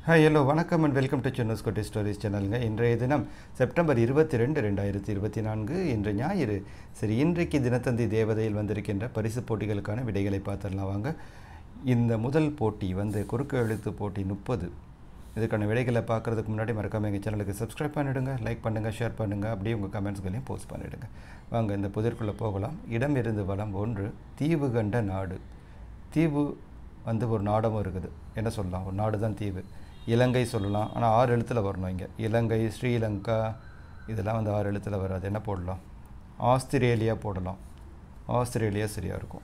Hi hello வணக்கம் and welcome to Chennai's Kottai stories சேனலுங்க. இன்றைய தினம் செப்டம்பர் 22, 2024 இன்று ஞாயிறு. சரி, இன்றைக்கு தினத்தந்தி தேவதையில் வந்திருக்கின்ற பரிசு போட்டிகளுக்கான விடைகளை பார்த்துடலாம் வாங்க. இந்த முதல் போட்டி வந்து குறுக்கு எழுத்து போட்டி 30. இதுக்கான விடைகளை பார்க்குறதுக்கு முன்னாடி மறக்காமல் எங்கள் சேனலுக்கு சப்ஸ்கிரைப் பண்ணிவிடுங்க, லைக் பண்ணுங்கள், ஷேர் பண்ணுங்கள், அப்படியே உங்கள் கமெண்ட்ஸ்களையும் போஸ்ட் பண்ணிவிடுங்க. வாங்க இந்த புதிர்க்குள்ளே போகலாம். இடமிருந்து வளம் 1, தீவு கண்ட நாடு. தீவு வந்து ஒரு நாடகம் இருக்குது, என்ன சொல்லலாம், ஒரு நாடு தான் தீவு. இலங்கை சொல்லலாம், ஆனால் 6 எழுத்தில் வரணும். இங்கே இலங்கை, ஸ்ரீலங்கா இதெல்லாம் வந்து 6 எழுத்தில் வராது. என்ன போடலாம்? ஆஸ்திரேலியா போடலாம். ஆஸ்திரேலியா சரியாக இருக்கும்.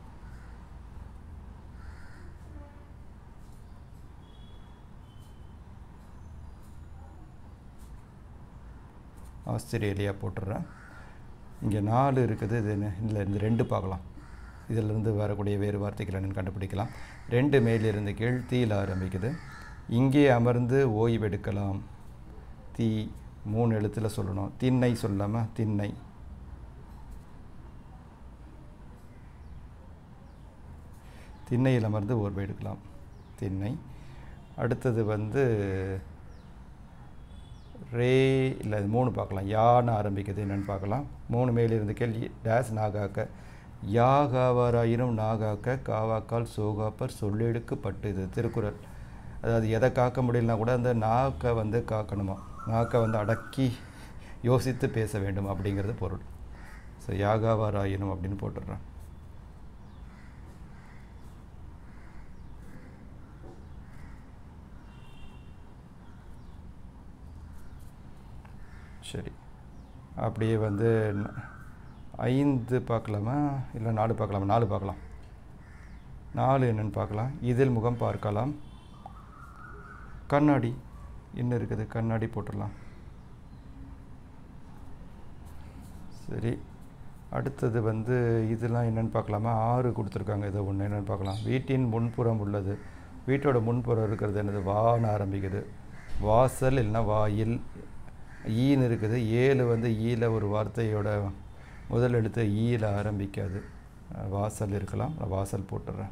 ஆஸ்திரேலியா போட்டுடுறேன். இங்கே 4 இருக்குது. இது என்ன? இல்லை, இந்த 2 பார்க்கலாம். இதிலிருந்து வரக்கூடிய வேறு வார்த்தைகள் என்னென்னு கண்டுபிடிக்கலாம். 2 மேலிருந்து கீழ், தீயில் ஆரம்பிக்குது. இங்கே அமர்ந்து ஓய்வெடுக்கலாம். தீ 3 எழுத்தில் சொல்லணும். திண்ணை சொல்லாமல் திண்ணை. திண்ணையில் அமர்ந்து ஓய்வெடுக்கலாம், திண்ணை. அடுத்தது வந்து ரே, இல்லை 3 பார்க்கலாம். யான்னு ஆரம்பிக்குது, என்னென்னு பார்க்கலாம். 3 மேலிருந்து கேள்வி டேஸ் நாகாக்க. யாகாவாராயினும் நாகாக்க காவாக்கால் சோகாப்பர் சொல்லெடுக்கு பட்டு. இது திருக்குறள். அதாவது எதை காக்க முடியலனா கூட அந்த நாக்கை வந்து காக்கணுமா, நாக்கை வந்து அடக்கி யோசித்து பேச வேண்டும் அப்படிங்கிறது பொருள். ஸோ யாகாவாராயினும் அப்படின்னு போட்டுடுறேன். சரி, அப்படியே வந்து 5 பார்க்கலாமா, இல்லை 4 பார்க்கலாமா? 4 பார்க்கலாம். 4 என்னென்னு பார்க்கலாம். இதில் முகம் பார்க்கலாம். கண்ணாடி என்ன இருக்குது, கண்ணாடி போட்டுடலாம். சரி, அடுத்தது வந்து இதெல்லாம் என்னென்னு பார்க்கலாமா? 6 கொடுத்துருக்காங்க. இதை ஒன்று என்னென்னு பார்க்கலாம். வீட்டின் முன்புறம் உள்ளது. வீட்டோட முன்புறம் இருக்கிறது என்னது? வான்னு ஆரம்பிக்குது. வாசல் இல்லைன்னா வாயில். ஈன்னு இருக்குது. 7 வந்து ஈல ஒரு வார்த்தையோட முதல் எழுத்து ஈல ஆரம்பிக்காது. வாசல் இருக்கலாம், வாசல் போட்டுடுறேன்.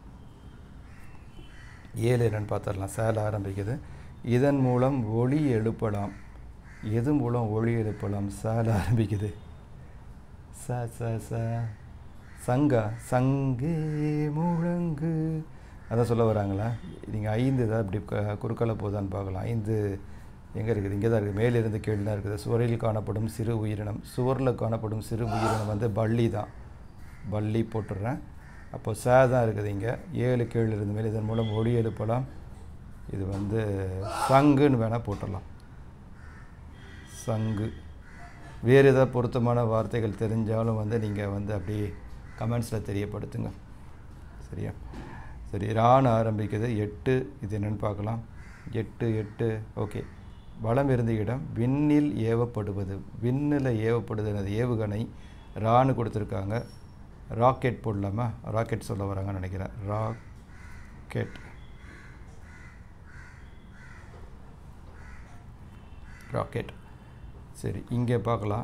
7 என்னென்னு பார்த்துடலாம். சேல ஆரம்பிக்குது. இதன் மூலம் ஒளி எழுப்பலாம். எது மூலம் ஒளி எழுப்பலாம்? சேல ஆரம்பிக்குது. ச ச ச சங்கா, சங்கே முழங்கு, அதான் சொல்ல வராங்களா? நீங்கள் 5 தான் இப்படி குறுக்கால போதான்னு பார்க்கலாம். 5 எங்கே இருக்குது? இங்கே தான் இருக்குது. மேலிருந்து கீழே தான் இருக்குது. சுவரில் காணப்படும் சிறு உயிரினம். சுவரில் காணப்படும் சிறு உயிரினம் வந்து பள்ளி தான். பள்ளி போட்டுடுறேன். அப்போ ச தான் இருக்குது இங்கே. 7 கீழ் இருந்து மேலே. இதன் மூலம் ஒளி எழுப்பலாம். இது வந்து சங்குன்னு வேணால் போட்டுடலாம். சங்கு. வேறு ஏதாவது பொருத்தமான வார்த்தைகள் தெரிஞ்சாலும் வந்து நீங்கள் வந்து அப்படியே கமெண்ட்ஸில் தெரியப்படுத்துங்க, சரியா? சரி, ரான்னு ஆரம்பிக்குது. 8 இது என்னென்னு பார்க்கலாம். 8 ஓகே. வலம் இருந்த இடம். விண்ணில் ஏவப்படுவது. விண்ணில் ஏவப்படுது அது ஏவுகணை. ரான்னு கொடுத்துருக்காங்க. ராக்கெட் போடலாமா? ராக்கெட் சொல்ல வராங்கன்னு நினைக்கிறேன். ராக்கெட். ராக்கெட். சரி, இங்கே பார்க்கலாம்.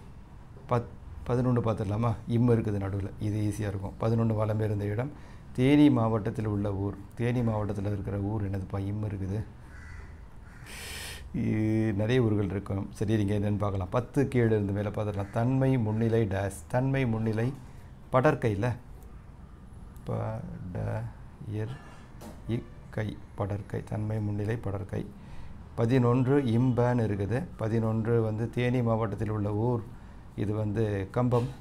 11 பார்த்துடலாமா? இம்மு இருக்குது நடுவில். இது ஈஸியாக இருக்கும். 11 வலம் இருந்த இடம். தேனி மாவட்டத்தில் உள்ள ஊர். தேனி மாவட்டத்தில் இருக்கிற ஊர் என்னதுப்பா? இம்மு இருக்குது. நிறைய ஊர்கள் இருக்கும். சரி, நீங்கள் என்னென்னு பார்க்கலாம். 10 கீழே இருந்து மேலே பார்த்துடலாம். தன்மை முன்னிலை டேஸ். தன்மை முன்னிலை படற்கையில். கை படற்கை. தன்மை முன்னிலை படற்கை. 11 இம்பேன் இருக்குது. 11 வந்து தேனி மாவட்டத்தில் உள்ள ஊர். இது வந்து கம்பம்.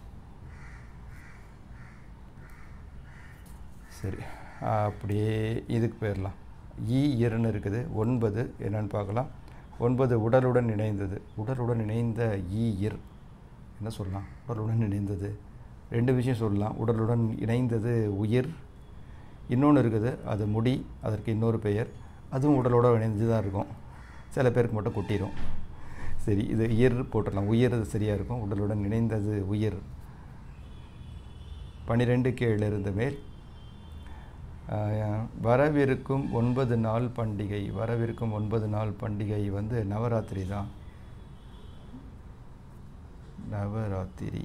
சரி, அப்படியே இதுக்கு போயிடலாம். ஈர்னு இருக்குது. 9 என்னென்னு பார்க்கலாம். 9 உடலுடன் இணைந்தது. உடலுடன் இணைந்த ஈர் என்ன சொல்லலாம்? உடலுடன் இணைந்தது 2 விஷயம் சொல்லலாம். உடலுடன் இணைந்தது உயிர். இன்னொன்று இருக்குது, அது முடி. அதற்கு இன்னொரு பெயர். அதுவும் உடலோடு இணைந்து தான் இருக்கும். சில பேருக்கு மட்டும் கொட்டிடும். சரி, இது இயர் போட்டுடலாம். உயிர் அது சரியாக இருக்கும். உடலுடன் இணைந்தது உயிர். 12 கீழே இருந்த மேல். வரவிருக்கும் 9 நாள் பண்டிகை. வரவிருக்கும் 9 நாள் பண்டிகை வந்து நவராத்திரி தான். நவராத்திரி.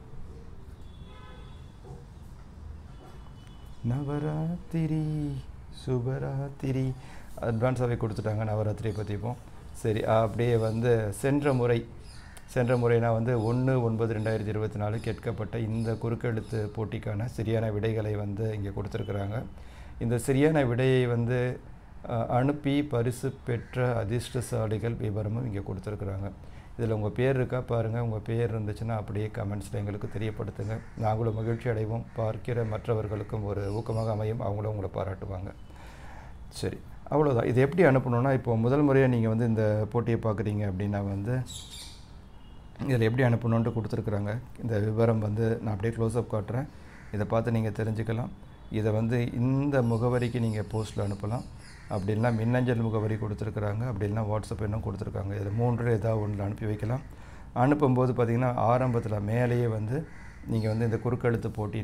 நவராத்திரி சுபராத்திரி அட்வான்ஸாகவே கொடுத்துட்டாங்க நவராத்திரியை பற்றிப்போம். சரி, அப்படியே வந்து சென்ற முறைனா வந்து 1/9/2024 கேட்கப்பட்ட இந்த குறுக்கெழுத்து போட்டிக்கான சரியான விடைகளை வந்து இங்கே கொடுத்துருக்குறாங்க. இந்த சரியான விடையை வந்து அனுப்பி பரிசு பெற்ற அதிர்ஷ்டசாலிகள் விவரமும் இங்கே கொடுத்துருக்குறாங்க. இதில் உங்கள் பேர் இருக்கா பாருங்கள். உங்கள் பேர் இருந்துச்சுன்னா அப்படியே கமெண்ட்ஸில் எங்களுக்கு தெரியப்படுத்துங்க. நாங்களும் மகிழ்ச்சி அடைவோம். பார்க்கிற மற்றவர்களுக்கும் ஒரு ஊக்கமாக அமையும். அவங்களும் உங்களை பாராட்டுவாங்க. சரி, அவ்வளோதான். இது எப்படி அனுப்பணுன்னா, இப்போது முதல் முறையாக நீங்கள் வந்து இந்த போட்டியை பார்க்குறீங்க அப்படின்னா வந்து இதில் எப்படி அனுப்பணுன்ட்டு கொடுத்துருக்குறாங்க. இந்த விவரம் வந்து நான் அப்படியே க்ளோஸ்அப் காட்டுறேன். இதை பார்த்து நீங்கள் தெரிஞ்சுக்கலாம். இதை வந்து இந்த முகவரிக்கு நீங்கள் போஸ்ட்டில் அனுப்பலாம். அப்படி இல்லைனா மின்னஞ்சல் முகவரி கொடுத்துருக்குறாங்க. அப்படி இல்லைனா வாட்ஸ்அப் இன்னும் கொடுத்துருக்காங்க. இதில் 3 ஏதாவது ஒன்றில் அனுப்பி வைக்கலாம். அனுப்பும்போது பார்த்திங்கன்னா ஆரம்பத்தில் மேலேயே வந்து நீங்கள் வந்து இந்த குறுக்கெழுத்து போட்டி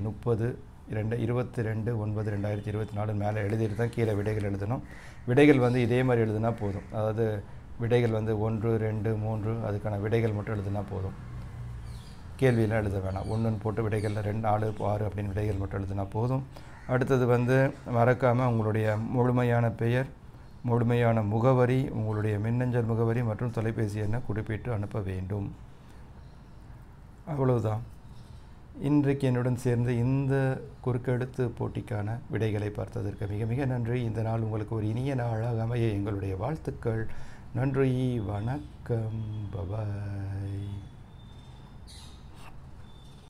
22/9/2024 மேலே எழுதிட்டு தான் கீழே விடைகள் எழுதணும். விடைகள் வந்து இதே மாதிரி எழுதுனா போதும். அதாவது விடைகள் வந்து 1, 2, 3 அதுக்கான விடைகள் மட்டும் எழுதுனா போதும். கேள்வியெல்லாம் எழுத வேணாம். 1ன்னு போட்டு விடைகளில் 2, 4, 6 அப்படின்னு விடைகள் மட்டும் எழுதுனா போதும். அடுத்தது வந்து மறக்காமல் உங்களுடைய முழுமையான பெயர், முழுமையான முகவரி, உங்களுடைய மின்னஞ்சல் முகவரி மற்றும் தொலைபேசி எண்ணை குறிப்பிட்டு அனுப்ப வேண்டும். அவ்வளவுதான். இன்றைக்கு என்னுடன் சேர்ந்து இந்த குறுக்கெழுத்து போட்டிக்கான விடைகளை பார்த்ததற்கு மிக மிக நன்றி. இந்த நாள் உங்களுக்கு ஒரு இனிய நாளாக அமைய எங்களுடைய வாழ்த்துக்கள். நன்றி, வணக்கம், பபாய்.